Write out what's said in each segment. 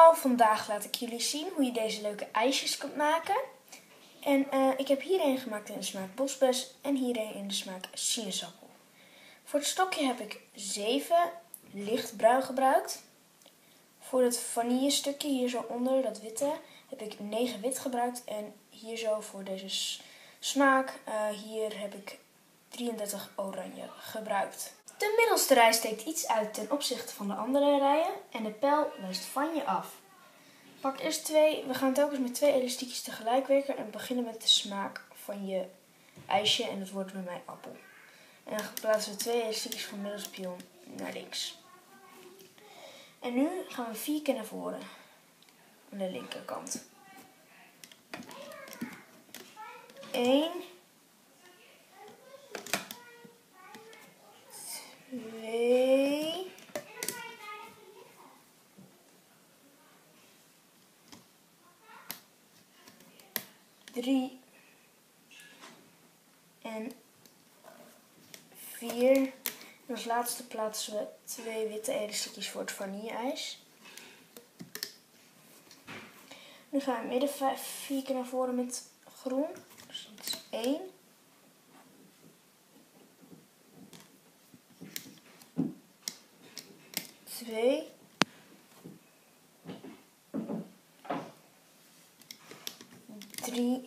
Hallo, vandaag laat ik jullie zien hoe je deze leuke ijsjes kunt maken. En ik heb hier een gemaakt in de smaak bosbes en hier een in de smaak sinaasappel. Voor het stokje heb ik 7 lichtbruin gebruikt. Voor het vanille stukje hier zo onder, dat witte, heb ik 9 wit gebruikt. En hier zo voor deze smaak, hier heb ik 33 oranje gebruikt. De middelste rij steekt iets uit ten opzichte van de andere rijen en de pijl wijst van je af. Pak eerst 2, we gaan telkens met 2 elastiekjes tegelijk werken en beginnen met de smaak van je ijsje en dat wordt bij mij appel. En dan plaatsen we 2 elastiekjes van middelste pion naar links. En nu gaan we 4 keer naar voren aan de linkerkant. 1, 2, 3 en 4. En als laatste plaatsen we 2 witte elastiekjes voor het vanille-ijs. Nu gaan we midden 4 keer naar voren met groen. Dus dat is 1. 2. 3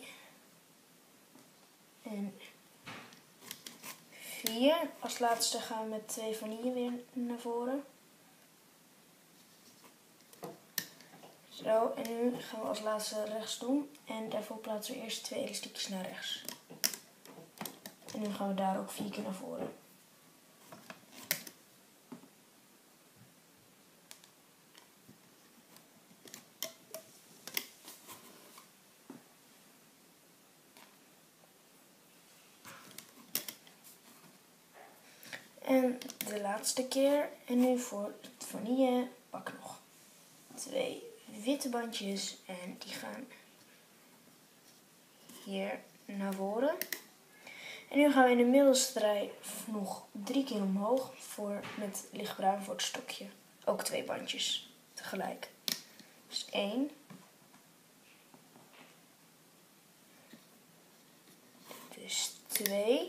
en 4. Als laatste gaan we met 2 vanille weer naar voren. Zo, en nu gaan we als laatste rechts doen. En daarvoor plaatsen we eerst 2 elastiekjes naar rechts. En nu gaan we daar ook 4 keer naar voren. En de laatste keer. En nu voor het vanille pak ik nog 2 witte bandjes. En die gaan hier naar voren. En nu gaan we in de middelste rij nog 3 keer omhoog met lichtbruin voor het stokje. Ook 2 bandjes tegelijk. Dus 1. Dus 2.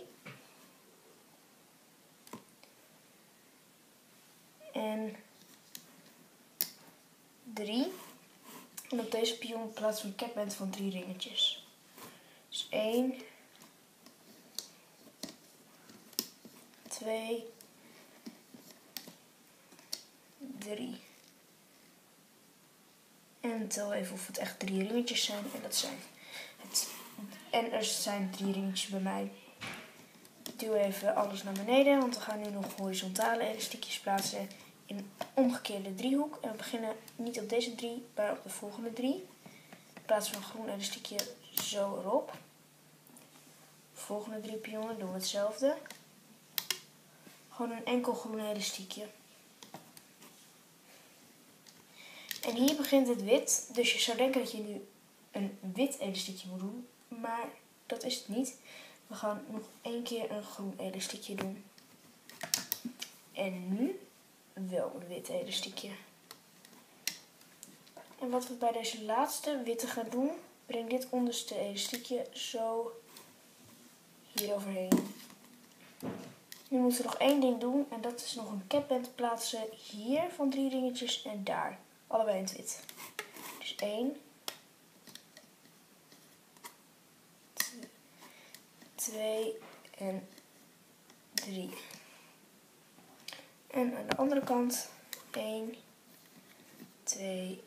En 3. En op deze pion plaatsen we een capband van 3 ringetjes. Dus 1, 2, 3. En tel even of het echt 3 ringetjes zijn. En dat zijn het. En er zijn 3 ringetjes bij mij. Ik duw even alles naar beneden, want we gaan nu nog horizontale elastiekjes plaatsen in een omgekeerde driehoek. En we beginnen niet op deze 3, maar op de volgende 3. In plaats van een groen elastiekje zo erop. De volgende 3 pionnen doen we hetzelfde. Gewoon een enkel groen elastiekje. En hier begint het wit, dus je zou denken dat je nu een wit elastiekje moet doen, maar dat is het niet. We gaan nog 1 keer een groen elastiekje doen. En nu wel een wit elastiekje. En wat we bij deze laatste witte gaan doen, breng dit onderste elastiekje zo hier overheen. Nu moeten we nog 1 ding doen en dat is nog een capband plaatsen hier van 3 ringetjes en daar. Allebei in het wit. Dus 1, 2 en 3. En aan de andere kant 1, 2,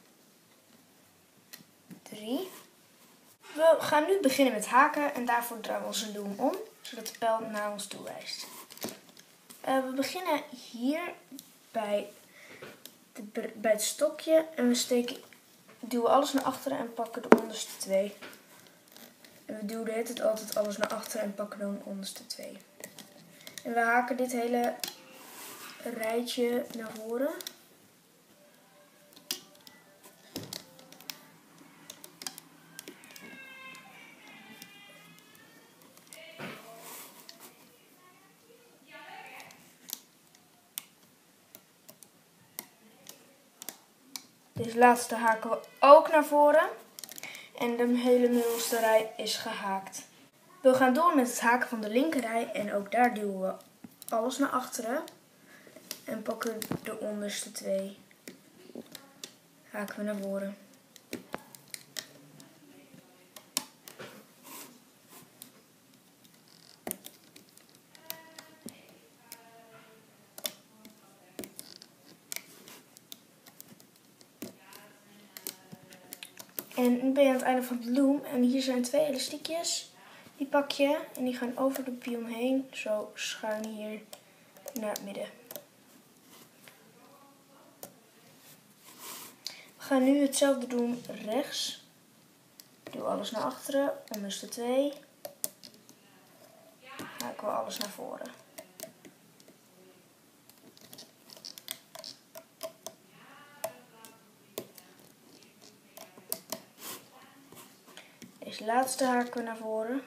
3. We gaan nu beginnen met haken en daarvoor draaien we onze loom om, zodat de pijl naar ons toe wijst. We beginnen hier bij het stokje en we duwen alles naar achteren en pakken de onderste 2. En we duwen de hele tijd altijd alles naar achteren en pakken dan de onderste 2. En we haken dit hele rijtje naar voren. Deze laatste haken we ook naar voren. En de hele middelste rij is gehaakt. We gaan door met het haken van de linkerrij. En ook daar duwen we alles naar achteren. En pakken de onderste 2. Haken we naar voren. En nu ben je aan het einde van de loom. En hier zijn 2 elastiekjes. Die pak je en die gaan over de pion heen. Zo schuin hier naar het midden. We gaan nu hetzelfde doen rechts. Doe alles naar achteren. Onderste 2. Haken we alles naar voren. Deze laatste haken we naar voren.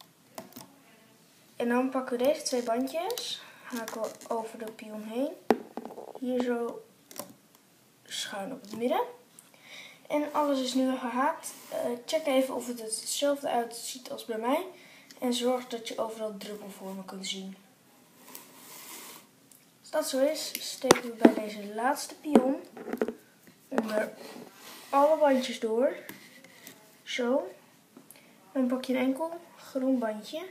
En dan pakken we deze 2 bandjes. Haken we over de pion heen. Hier zo schuin op het midden. En alles is nu gehaakt. Check even of het er hetzelfde uitziet als bij mij. En zorg dat je overal druppelvormen kunt zien. Als dat zo is, steken we bij deze laatste pion onder alle bandjes door. Zo. Dan pak je een enkel groen bandje.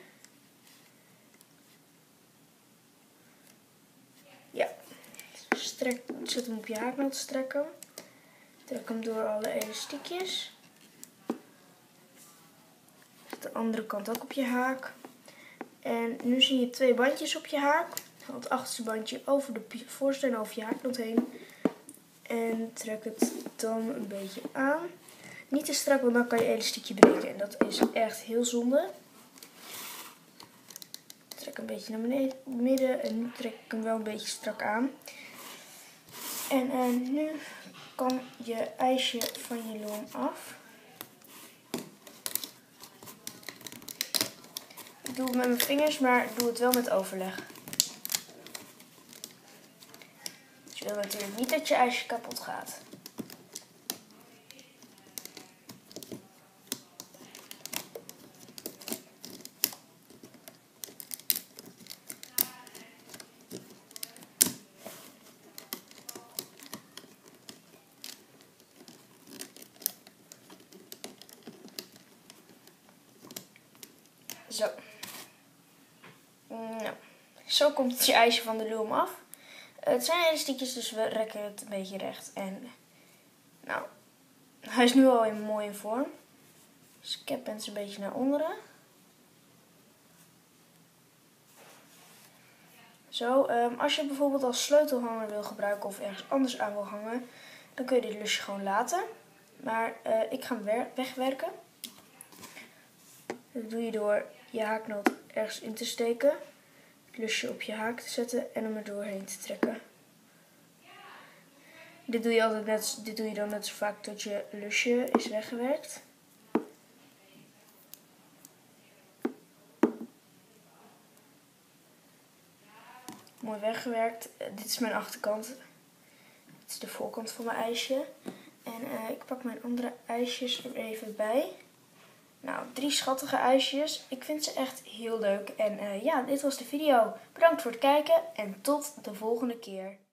Ja. Zet hem op je haaknaald strekken. Trek hem door alle elastiekjes. Zet de andere kant ook op je haak. En nu zie je 2 bandjes op je haak. Haal het achterste bandje over de voorste en over je haaknaald heen. En trek het dan een beetje aan. Niet te strak, want dan kan je elastiekje breken. En dat is echt heel zonde. Trek een beetje naar beneden, midden. En nu trek ik hem wel een beetje strak aan. En nu kan je ijsje van je loom af. Ik doe het met mijn vingers, maar doe het wel met overleg. Je wil natuurlijk niet dat je ijsje kapot gaat. Zo. Nou, zo komt het je ijsje van de loom af. Het zijn elastiekjes, dus we rekken het een beetje recht. En nou, hij is nu al in mooie vorm. Dus ik heb het een beetje naar onderen. Zo, als je bijvoorbeeld als sleutelhanger wil gebruiken of ergens anders aan wil hangen, dan kun je dit lusje gewoon laten. Maar ik ga hem wegwerken. Dat doe je door je haaknaald ergens in te steken, het lusje op je haak te zetten en hem er doorheen te trekken. Dit doe je dan net zo vaak tot je lusje is weggewerkt. Mooi weggewerkt. Dit is mijn achterkant. Dit is de voorkant van mijn ijsje. En ik pak mijn andere ijsjes er even bij. Nou, 3 schattige ijsjes. Ik vind ze echt heel leuk. En ja, dit was de video. Bedankt voor het kijken en tot de volgende keer.